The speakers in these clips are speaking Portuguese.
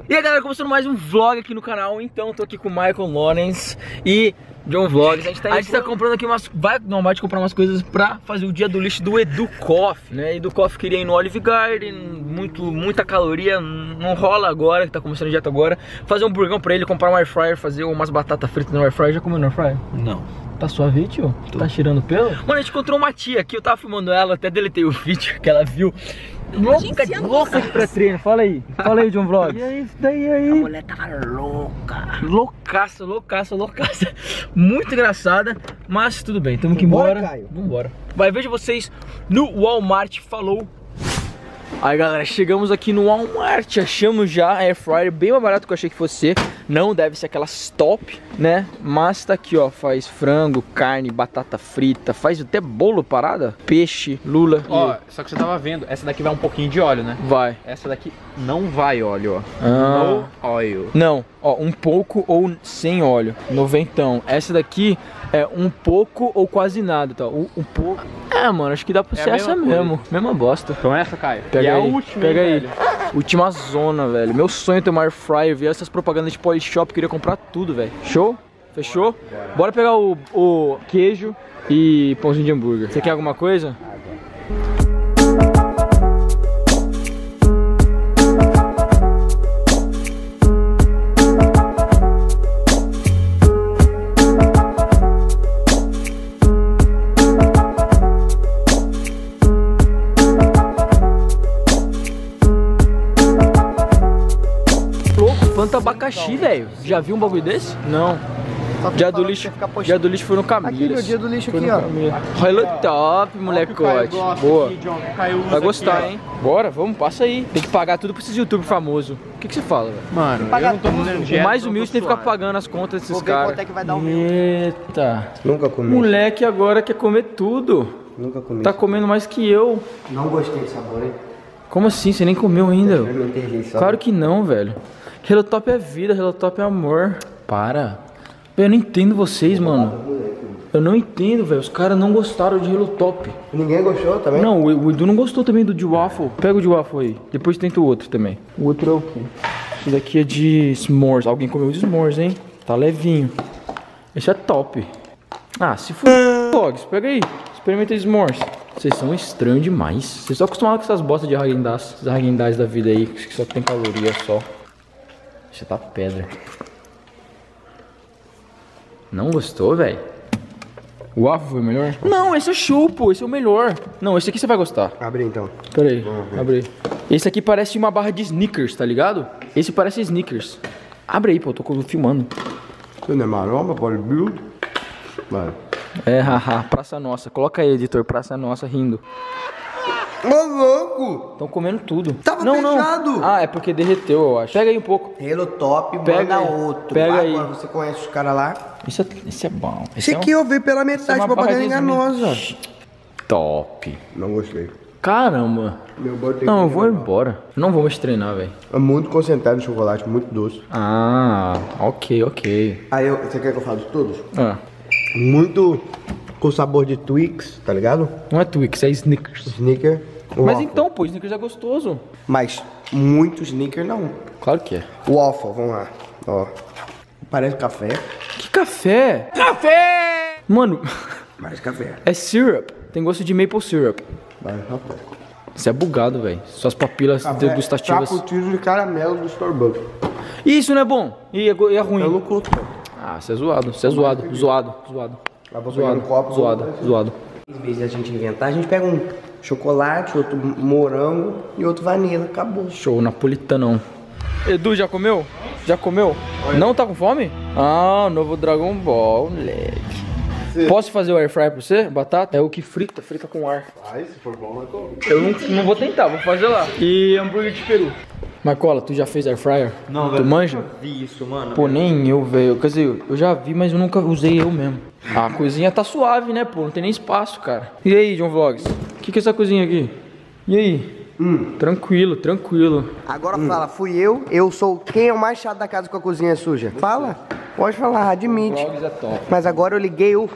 E aí galera, começando mais um vlog aqui no canal. Então, tô aqui com o Michael Lawrence e John Vlogs. A gente tá comprando aqui umas... vai comprar umas coisas pra fazer o dia do lixo do Edu Coffee, né? Edu Coffee queria ir no Olive Garden, muita caloria, não rola agora, que tá começando a dieta agora. Fazer um burgão pra ele, comprar um air fryer, fazer umas batatas fritas no air fryer. Já comeu no air fryer? Não. Tá suave, tio? Tá tirando pelo? Mano, a gente encontrou uma tia aqui, eu tava filmando ela, até deletei o vídeo que ela viu. Louca de pré-treino, fala aí, John Vlogs. E aí, daí aí? A mulher tava louca. Loucaça. Muito engraçada, mas tudo bem, temos que ir embora. Vambora. Vai, vejo vocês no Walmart, falou. Aí galera, chegamos aqui no Walmart, achamos já a air fryer bem mais barato que eu achei que fosse ser. Não deve ser aquelas top, né? Mas tá aqui, ó, faz frango, carne, batata frita, faz até bolo parada, peixe, lula. Ó, só que você tava vendo, essa daqui vai um pouquinho de óleo, né? Vai. Essa daqui não vai óleo, ó. No oil. Não, ó, um pouco ou sem óleo, noventão. Essa daqui é um pouco ou quase nada, tá? Um pouco. É, mano, acho que dá pra ser essa mesmo. Mesma bosta. Então essa, Caio. Pega aí, a última, pega aí. velho. Última zona, velho. Meu sonho é ter uma air fryer, ver essas propagandas de Polishop, queria comprar tudo, velho. Show? Fechou? Bora pegar o queijo e pãozinho de hambúrguer. Você quer alguma coisa? Fanta abacaxi, velho. Já viu um bagulho desse? Não. Dia do lixo foi no Camilo. Aqui, meu dia do lixo aqui, ó. Hello top, molecote. Boa. Vai gostar, aqui, hein? Bora, vamos, passa aí. Tem que pagar tudo pra esses YouTube famosos. O que você fala, velho? Mano, eu não tô fazendo dieta. O mais humilde tem que ficar pagando as contas desses caras. Quanto é que vai dar o meu. Eita. Nunca comi. Moleque agora quer comer tudo. Nunca comi. Tá comendo mais que eu. Não gostei do sabor, hein? Como assim? Você nem comeu ainda? Só. Claro que não, velho. Hello Top é vida, Hello Top é amor. Para. Eu não entendo vocês, mano. Eu não entendo, velho. Os caras não gostaram de Hello Top. Ninguém gostou também? Não, o Edu não gostou também do de waffle. Pega o de waffle aí. Depois tenta o outro também. O outro é o quê? Esse daqui é de s'mores. Alguém comeu de s'mores, hein? Tá levinho. Esse é top. Ah, se for Vlogs, pega aí. Experimenta de s'mores. Vocês são estranhos demais. Vocês estão acostumados com essas bostas de Häagen-Dazs da vida aí, que só tem caloria só. Deixa tá pedra. Não gostou, velho? O waffle foi o melhor? Não, esse é show, pô. Esse é o melhor. Não, esse aqui você vai gostar. Abre então. Pera aí, abre aí. Esse aqui parece uma barra de Snickers, tá ligado? Esse parece Snickers. Abre aí, pô. Eu tô filmando. Você não é maromba, bodybuild? Vai. É, haha. Praça Nossa. Coloca aí, editor. Praça Nossa rindo. Ô, louco! Estão comendo tudo. Tava fechado. Ah, é porque derreteu, eu acho. Pega aí um pouco. Hello Top, Pega manda aí. outro. Pega Agora aí. você conhece os caras lá? Esse é bom. Esse aqui eu vi pela metade, propaganda enganosa. Top. Não gostei. Caramba. Meu bode tem Não, que eu vou renovar. embora. Eu não vou mais treinar, velho. É muito concentrado de chocolate, muito doce. Ah, ok. Aí, você quer que eu fale de todos? Ah, Muito com sabor de Twix, tá ligado? não é Twix, é Snickers. Snicker. Mas waffle. então, pô, Snickers é gostoso. Mas muito Snicker não. Claro que é. Waffle, vamos lá. Ó. Parece café. Que café? Café! Mano, Parece café. é syrup. Tem gosto de maple syrup. Parece café. Isso é bugado, velho. Suas papilas degustativas. Cappuccino de caramelo do Starbucks. Isso não é bom. E é ruim. Eu não curto, cara. Ah, você é zoado. Você é zoado. Zoado. Mas vou pegar um copo. Zoado. Em vez de a gente inventar, a gente pega um chocolate, outro morango e outro vanilla. Acabou. Show, napolitanão. Edu, já comeu? Já comeu? Não tá com fome? Ah, novo Dragon Ball, moleque. Posso fazer o air fry pra você? Batata? É o que frita com ar. Ai, se for bom, vai comer. Eu não vou tentar, vou fazer lá. E hambúrguer de peru. Marcola, tu já fez air fryer? Não, tu velho. manja? Eu vi isso, mano. Pô, nem eu, velho. Quer dizer, eu já vi, mas eu nunca usei eu mesmo. A cozinha tá suave, né, pô? Não tem nem espaço, cara. E aí, John Vlogs? O que é essa cozinha aqui? E aí? Tranquilo. Agora fala, fui eu sou quem é o mais chato da casa com a cozinha suja. Fala, pode falar, admite. Vlogs é top. Mas agora eu liguei o...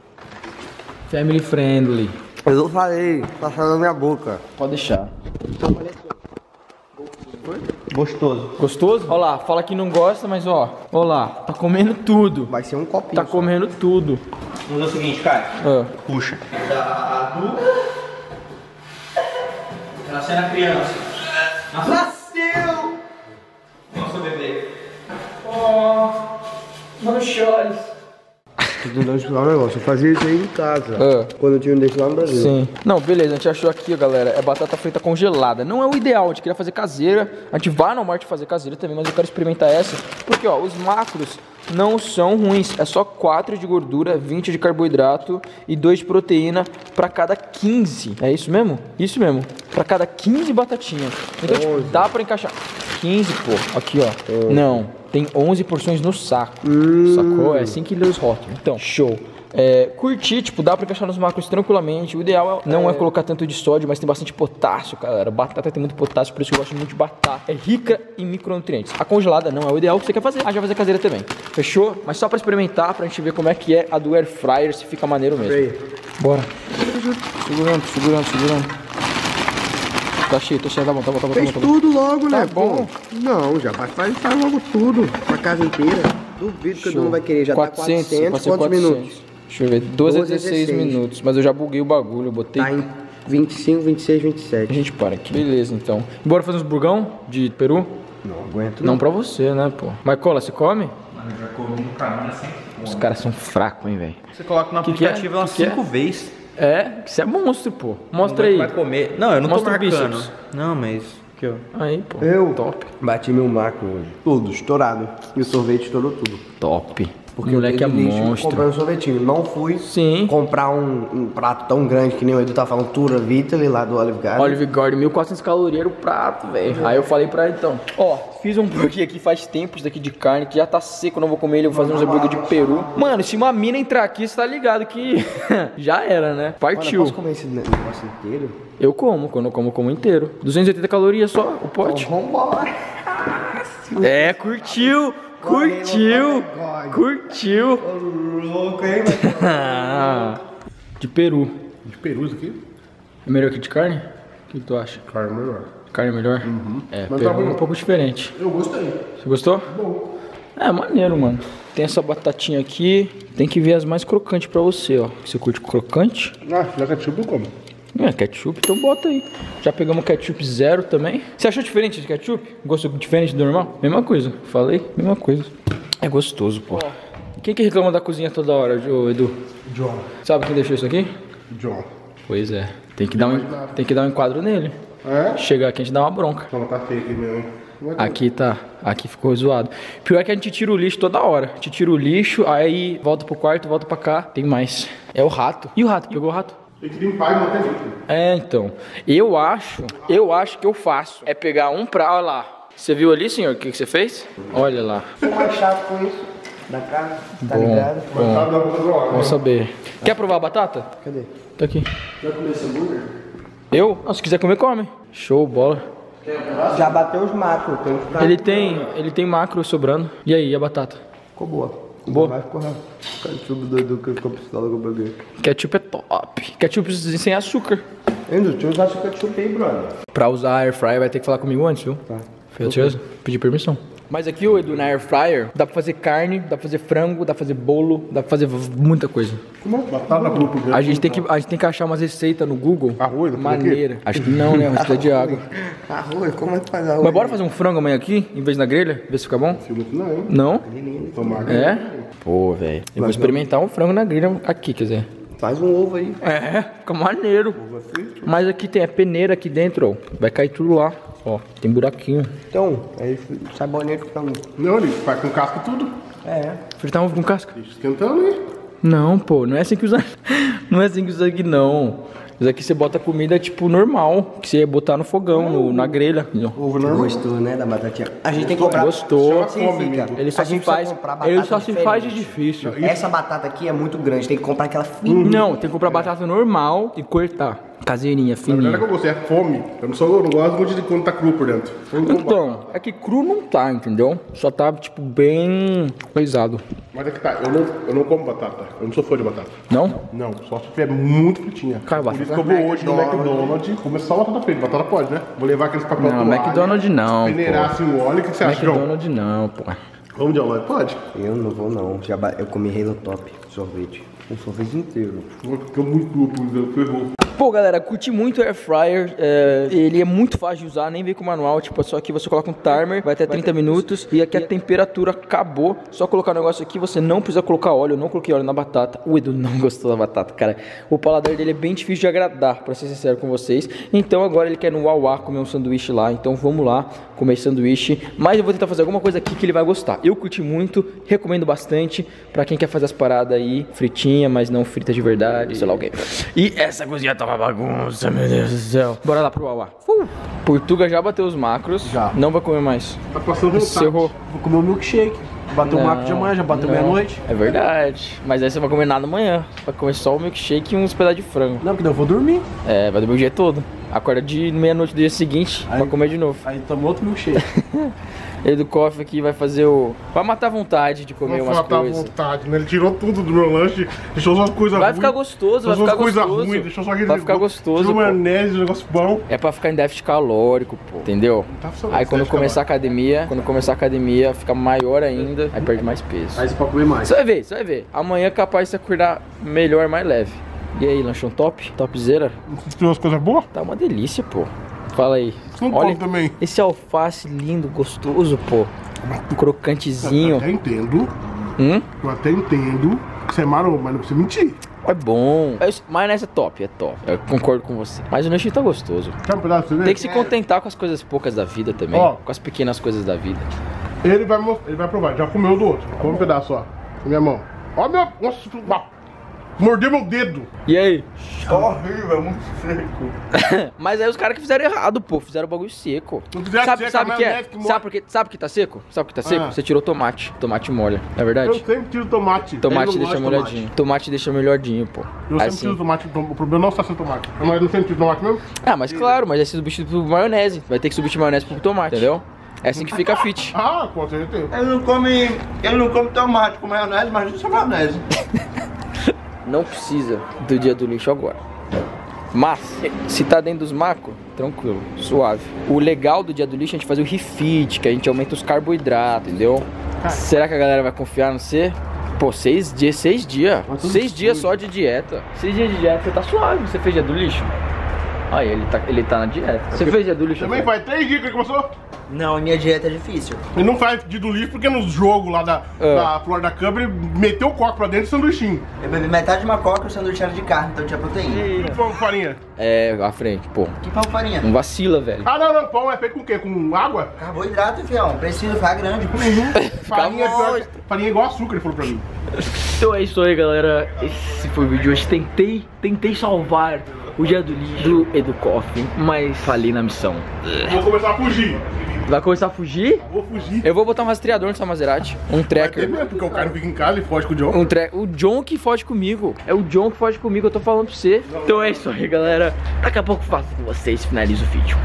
Family friendly. Eu não falei, tá saindo da minha boca. Pode deixar. Gostoso. Gostoso? Ó lá, fala que não gosta, mas ó lá, tá comendo tudo. Vai ser um copinho. Tá comendo tudo. Vamos fazer o seguinte, cara. Puxa. Nasceu na criança. Nasceu! Nossa, bebê. Não chores. Deixa eu te falar um negócio, eu fazia isso aí em casa. Quando eu tinha um desse lá no Brasil. Sim. Não, beleza, a gente achou aqui, galera, é batata frita congelada. Não é o ideal, a gente queria fazer caseira. A gente vai no Walmart fazer caseira também, mas eu quero experimentar essa. Porque, ó, os macros não são ruins. É só 4 de gordura, 20 de carboidrato e 2 de proteína pra cada 15. É isso mesmo? Isso mesmo. Pra cada 15 batatinhas. Então, tipo, dá pra encaixar. 15, pô. Aqui, ó. Não. Tem 11 porções no saco. Sacou? É 5 quilos hot. Então, show. Curtir, tipo, dá pra encaixar nos macros tranquilamente. O ideal não é colocar tanto de sódio, mas tem bastante potássio, galera. Batata tem muito potássio, por isso que eu gosto muito de batata. É rica em micronutrientes. A congelada não é o ideal que você quer fazer. A gente vai fazer caseira também. Fechou? Mas só pra experimentar, pra gente ver como é que é a do air fryer, se fica maneiro mesmo. Bora. Segurando. Tá cheio, tá bom. Fez tudo logo, né? Tá bom. Não, já faz logo tudo. Pra casa inteira. Duvido que todo mundo vai querer. Já 400, tá 400. Quantos minutos? Deixa eu ver. 12 a 16 minutos. Mas eu já buguei o bagulho. Eu botei. Tá em 25, 26, 27. A gente para aqui. Beleza, então. Bora fazer uns burgão de peru? Não aguento. Não pra você, né, pô? Mas Cola, você come? Mano, eu já comi no canal, assim. Os caras são fracos, hein, velho. Você coloca no aplicativo umas 5 vezes. Isso é monstro, pô. Mostra aí. Vai comer. Não, eu não Mostra tô marcando. bíceps. Não, mas... Aqui, ó. Aí, pô. Top. Bati meu macro hoje. Tudo, estourado. E o sorvete estourou tudo. Top. Porque o moleque é monstro. Comprei um sorvetinho. Não fui comprar um prato tão grande que nem o Edu tá falando, Tura Vitaly lá do Olive Garden. Olive Garden, 1.400 calorias era o prato, velho. Aí eu falei pra ele, então, ó, fiz um hambúrguer aqui faz tempos daqui de carne, que já tá seco, não vou comer ele, vou fazer uns hambúrguer de peru. Mano, se uma mina entrar aqui, você tá ligado que já era, né? Partiu. Mano, eu posso comer esse negócio inteiro? Eu como, quando eu como inteiro. 280 calorias só, o pote. Então, vambora. Curtiu. Louco, hein, De peru. De peru isso aqui? É melhor que de carne? O que tu acha? Carne melhor. Carne é melhor? Mas peru tá bom. é um pouco diferente. Eu gostei. Você gostou? Bom. É, maneiro, mano. Tem essa batatinha aqui. Tem que ver as mais crocantes pra você, ó. Você curte crocante? Ah, já ketchup eu como. Ketchup, então bota aí. Já pegamos ketchup zero também. Você achou diferente de ketchup? Gosto diferente do normal? Mesma coisa. Falei? Mesma coisa. É gostoso, pô. Quem que reclama da cozinha toda hora, Edu? John. Sabe quem deixou isso aqui? John. Pois é. Tem que dar um enquadro nele. É? Chegar aqui a gente dá uma bronca. Não, tá feio aqui mesmo. Aqui tá. Aqui ficou zoado. Pior é que a gente tira o lixo toda hora. A gente tira o lixo, aí volta pro quarto, volta pra cá. Tem mais. É o rato. E o rato? Pegou o rato? Tem que limpar e manter limpo. Então. Eu acho que eu faço. É pegar um prato, olha lá. Você viu ali, senhor, o que você fez? Olha lá. Sou mais chato com isso da casa, tá ligado? Vamos saber. Quer provar a batata? Cadê? Tá aqui. Já comeu esse hambúrguer? Eu? Não, se quiser comer, come. Show, bola. Já bateu os macros, tem que ficar... Ele tem macro sobrando. E aí, a batata? Ficou boa. Boa? Vai ficar ketchup doido que ficou pistola com o bagulho. Ketchup é top. Ketchup sem açúcar. Ainda, deixa eu usar esse ketchup aí, brother. Pra usar air fryer vai ter que falar comigo antes, viu? Tá. Beleza? Pedir permissão. Mas aqui, Edu, na air fryer, dá pra fazer carne, dá pra fazer frango, dá pra fazer bolo, dá pra fazer muita coisa. Como é? Batata grupo. A gente tem que achar umas receitas no Google. Arroz? Maneira. Acho que não, né? Receita de água. Arroz? Como é que faz arroz? Mas bora fazer um frango amanhã aqui, em vez na grelha? Ver se fica bom? Filme não, hein? Não? Tomar. É? Pô, velho. Eu vou experimentar um frango na grelha aqui, quer dizer. Faz um ovo aí. Fica maneiro. Mas aqui tem a peneira aqui dentro, ó. Vai cair tudo lá. Ó, tem buraquinho. Então, aí sabonete pra mim. Não, ele faz com casca e tudo. Fritar um ovo com casca? Deixa esquentando, hein? Não, pô, não é assim que usa. Não é assim que usa aqui, não. Isso aqui você bota comida tipo normal, que você ia botar no fogão, na grelha. Ovo normal. Gostou, né, da batatinha? A gente tem que comprar... Gostou. Significa, Ele só a gente se faz. precisa comprar batata Ele só se faz de diferente. difícil. Essa batata aqui é muito grande, tem que comprar aquela fininha. Não, tem que comprar batata normal e cortar. Caseirinha, Na verdade é fininha. que você é fome. Eu não gosto muito de quando tá cru por dentro. Então, é que cru não tá, entendeu? Só tá, tipo, bem coisado. Mas é que tá, eu não como batata. Eu não sou fã de batata. Não? Não, só se tiver muito fritinha. Cara, por isso que eu vou hoje no McDonald's comer só batata frita. Batata pode, né? Vou levar aqueles papel Não, McDonald's não, peneirar assim o óleo. O que você acha, João? McDonald's não, pô. Vamos, João, pode? Eu não vou não. Eu comi Halo Top, sorvete. Um sorvete inteiro. Ficou muito duplo, ferrou. Pô, galera, curti muito o Air Fryer, ele é muito fácil de usar, nem vem com manual, tipo, só que você coloca um timer, vai até 30 minutos, e aqui a temperatura acabou, só colocar o negócio aqui, você não precisa colocar óleo, eu não coloquei óleo na batata, o Edu não gostou da batata, cara, o paladar dele é bem difícil de agradar, pra ser sincero com vocês, então agora ele quer ir no Wawa comer um sanduíche lá, então vamos lá comer sanduíche, mas eu vou tentar fazer alguma coisa aqui que ele vai gostar, eu curti muito, recomendo bastante, pra quem quer fazer as paradas aí, fritinha, mas não frita de verdade, sei lá o que, e essa cozinha tá uma bagunça, meu Deus do céu. Bora lá pro Wawa. Portuga já bateu os macros. Já. Não vai comer mais. Tá passando vontade. Encerrou. Vou comer um milkshake. Bateu o macro de amanhã, já bateu meia-noite. É verdade. Mas aí você vai comer nada amanhã. Vai comer só o milkshake e uns pedaços de frango. Não, porque daí eu vou dormir. É, vai dormir o dia todo. Acorda de meia-noite do dia seguinte pra comer de novo. Aí toma outro milkshake. Ele do coffee aqui vai fazer o... Vai matar a vontade de comer umas coisas. Vai matar a vontade, né? Ele tirou tudo do meu lanche, deixou só as coisas ruins. Vai ficar gostoso, vai ficar gostoso. Deixou só aquele... Vai ficar gostoso, tirou maionese, um negócio bom. É pra ficar em déficit calórico, pô. Entendeu? Tá Aí quando começar a academia, fica maior ainda, aí perde mais peso. Aí você pode comer mais. Você vai ver. Amanhã é capaz de você acordar melhor, mais leve. E aí, lanchão top? Topzera? Tirou as coisas boas? Tá uma delícia, pô. Fala aí. Não olha também. Esse alface lindo, gostoso, pô. Crocantezinho. Eu até entendo. Eu até entendo que você é maromba, mas não precisa mentir. É bom. Maionese é top, é top. Eu concordo com você. Mas o lanchinho tá gostoso. Quer um pedaço, né? Tem que se contentar com as coisas poucas da vida também. Ó. Com as pequenas coisas da vida. Ele vai provar. Já comeu do outro. Come um pedaço, ó. Com minha mão. Ó, meu... Nossa, mordeu meu dedo. E aí? Horrível, é muito seco. Mas aí os caras que fizeram errado, pô. Fizeram o bagulho seco. Não fizeram seco, sabe o que é? maionese que molha. Sabe que tá seco? Sabe o que tá seco? Ah. Você tirou tomate. Tomate molha. Não é verdade? Eu sempre tiro tomate. Tomate Ele não deixa gosta de molhadinho. Tomate deixa melhorzinho, pô. Eu sempre Assim. tiro tomate. O problema não está sendo tomate. Mas não sempre tiro tomate mesmo? Ah, mas claro, mas é substituído por maionese. Vai ter que substituir maionese por tomate, entendeu? É assim que fica fit. Ah, com certeza. Ele não come tomate com maionese, mas isso é maionese. Não precisa do dia do lixo agora. Mas, se tá dentro dos macros, tranquilo, suave. O legal do dia do lixo é a gente fazer o refeed, que a gente aumenta os carboidratos, entendeu? Será que a galera vai confiar no você? Pô, 6 dias. 6 dias só de dieta. 6 dias de dieta, você tá suave. Você fez dia do lixo? Olha, ele tá na dieta. Você fez dia do lixo? Também faz 3 dias que ele começou? Não, a minha dieta é difícil. Ele não faz dia do lixo porque nos jogos lá da Florida Cup ele meteu o coco pra dentro do sanduichinho. Eu bebi metade de uma coca e o sanduíche era de carne, então tinha proteína. E pão com farinha? É, à frente, pô. Que pão com farinha? Não vacila, velho. Ah, não, pão é feito com o quê? Com água? Carboidrato, fião. Precisa ficar grande. Farinha é igual açúcar, ele falou pra mim. Então é isso aí, galera. Esse foi o vídeo de hoje. Tentei salvar o dia do lixo do Edu Coffee, mas falhei na missão. Vou começar a fugir. Vai começar a fugir? Vou fugir. Eu vou botar um rastreador nessa Maserati. Um Vai tracker. ter mesmo, porque o cara não fica em casa e foge com o John. O John que foge comigo. É o John que foge comigo, eu tô falando pra você. Então é isso aí, galera. Daqui a pouco eu faço com vocês, finalizo o vídeo.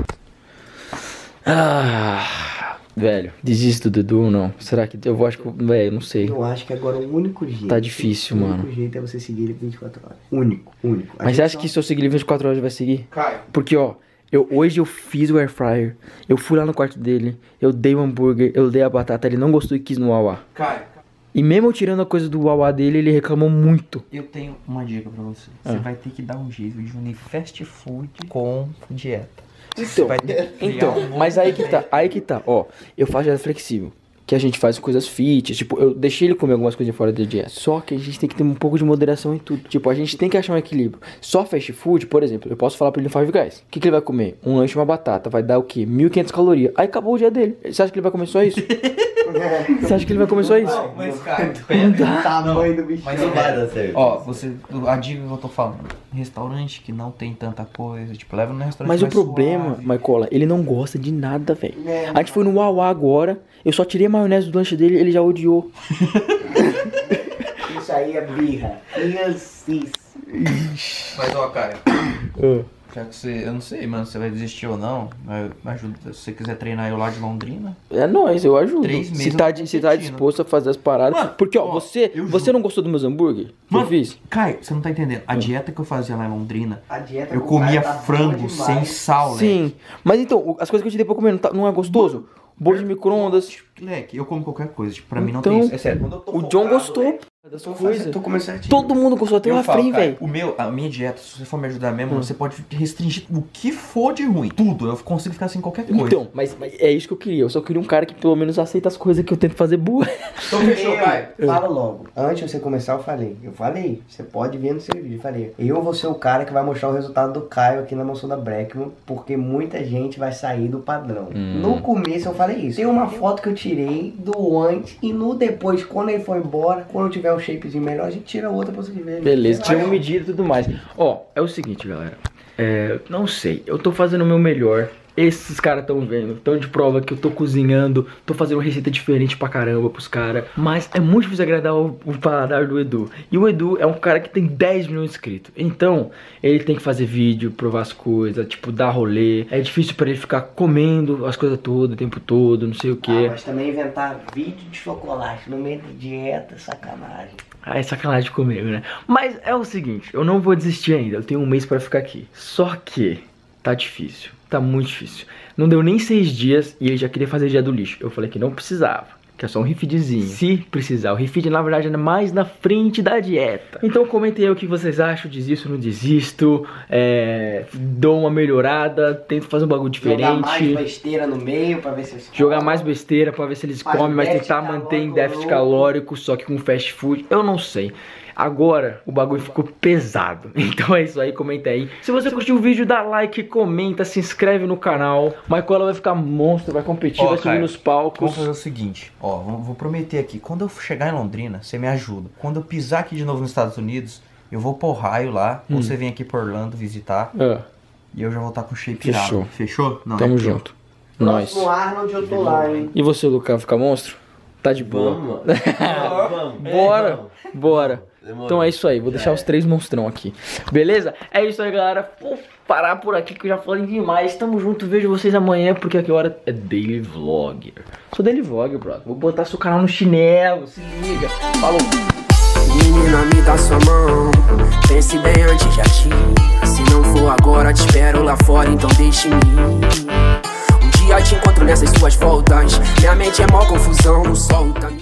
Velho, desisto do Edu ou não? Será que eu vou? Acho que, velho, não sei. Eu acho que agora o único jeito. Tá difícil, mano. O único jeito é você seguir ele 24 horas. Único. Mas você acha que se eu seguir ele 24 horas ele vai seguir? Cai. Porque, ó, hoje eu fiz o air fryer, eu fui lá no quarto dele, eu dei o hambúrguer, eu dei a batata, ele não gostou e quis no Wawa. Cai. E mesmo eu tirando a coisa do Wawa dele, ele reclamou muito. Eu tenho uma dica pra você. Você vai ter que dar um jeito de unir fast food com dieta. Então, vai ter que criar um novo mas aí que tá, ó, eu faço dieta flexível, que a gente faz coisas fit, tipo, eu deixei ele comer algumas coisas fora da dieta, só que a gente tem que ter um pouco de moderação em tudo, tipo, a gente tem que achar um equilíbrio. Só fast food, por exemplo, eu posso falar pra ele no Five Guys, o que ele vai comer? Um lanche e uma batata, vai dar o quê? 1.500 calorias, aí acabou o dia dele. Você acha que ele vai comer só isso? Você acha que ele vai comer só isso? Mas, cara, Tamanho do bicho. mas não vai dar certo. Ó, a dica que eu tô falando, restaurante que não tem tanta coisa, tipo, leva no restaurante Mas o mais problema, suave. Marcola, ele não gosta de nada, velho. A gente foi no Wawa agora, eu só tirei a maionese do lanche dele, ele já odiou. Isso aí é birra. Mas, ó, cara, Já que você, eu não sei, mano, se você vai desistir ou não, mas me ajuda. Se você quiser treinar eu lá de Londrina. É nóis, eu ajudo. 3 meses se tá disposto a fazer as paradas. Mano, porque, ó, você não gostou dos meus hambúrguer? Que eu fiz? Caio, você não tá entendendo. A dieta que eu fazia lá em Londrina, A dieta eu com comia Caio tá frango boa sem demais. sal, Sim. Mas então, as coisas que eu te dei pra comer não é gostoso? Bolo de micro-ondas. Moleque, eu como qualquer coisa. Tipo, pra mim não Então, tem isso. É sério. Quando eu tô O John focado, gostou das coisas. Tô comendo certinho. Todo mundo gostou, até o eu falo, Rafrim, cara, velho. a minha dieta, se você for me ajudar mesmo, você pode restringir o que for de ruim. Tudo. Eu consigo ficar sem qualquer coisa. Então, mas é isso que eu queria. Eu só queria um cara que pelo menos aceita as coisas que eu tento fazer boa. Então fechou, Caio. Fala logo. Antes de você começar, eu falei. Você pode ver no seu vídeo. Eu falei. Eu vou ser o cara que vai mostrar o resultado do Caio aqui na moção da Breckman, porque muita gente vai sair do padrão. No começo eu falei isso. Tem uma foto que eu tirei do antes e no depois, quando ele for embora, quando eu tiver um shapezinho melhor, a gente tira outra pra você ver. Beleza, tinha uma medida e tudo mais. Ó, é o seguinte, galera. Não sei, eu tô fazendo o meu melhor. Esses caras tão vendo, tão de prova que eu tô cozinhando, tô fazendo uma receita diferente pra caramba pros caras. Mas é muito difícil agradar o paladar do Edu. E o Edu é um cara que tem 10 milhões de inscritos. Então, ele tem que fazer vídeo, provar as coisas, tipo, dar rolê. É difícil pra ele ficar comendo as coisas todas, o tempo todo, não sei o que. Mas também inventar vídeo de chocolate no meio de dieta, sacanagem. Ah, é sacanagem comigo, né? Mas é o seguinte, eu não vou desistir ainda. Eu tenho um mês pra ficar aqui. Só que tá difícil. Tá muito difícil. Não deu nem 6 dias e ele já queria fazer dia do lixo. Eu falei que não precisava, que é só um refeedzinho. Se precisar, o refeed na verdade é mais na frente da dieta. Então comentem aí o que vocês acham, desisto ou não desisto, dou uma melhorada, tento fazer um bagulho diferente. Jogar mais besteira no meio pra ver se eles Jogar mais besteira pra ver se eles Faz comem, mas déficit tentar manter em déficit calórico, só que com fast food, eu não sei. Agora o bagulho ficou pesado. Então é isso aí, comenta aí. Se você curtiu o vídeo, dá like, comenta, se inscreve no canal. Michaela vai ficar monstro, vai competir, vai subir nos palcos. Vamos fazer o seguinte, ó, vou prometer aqui. Quando eu chegar em Londrina, você me ajuda. Quando eu pisar aqui de novo nos Estados Unidos, eu vou pro raio lá. Você vem aqui por Orlando visitar. E eu já vou estar com o shape irado. Fechou? Não, Tamo junto. Nós. No Arnold eu tô lá, hein? E você, Lucas, ficar monstro? Tá de boa. Vamos. Bora. Então é isso aí, vou deixar os 3 monstrão aqui. Beleza? É isso aí, galera. Vou parar por aqui que eu já falei demais. Tamo junto, vejo vocês amanhã, porque aqui a hora é Daily Vlogger. Sou Daily Vlogger, brother. Vou botar seu canal no chinelo, se liga. Falou. Menina, me dá sua mão. Pense bem antes de agir. Se não for agora, te espero lá fora, então deixe-me ir. Um dia te encontro nessas suas voltas. Minha mente é mó confusão, não solta.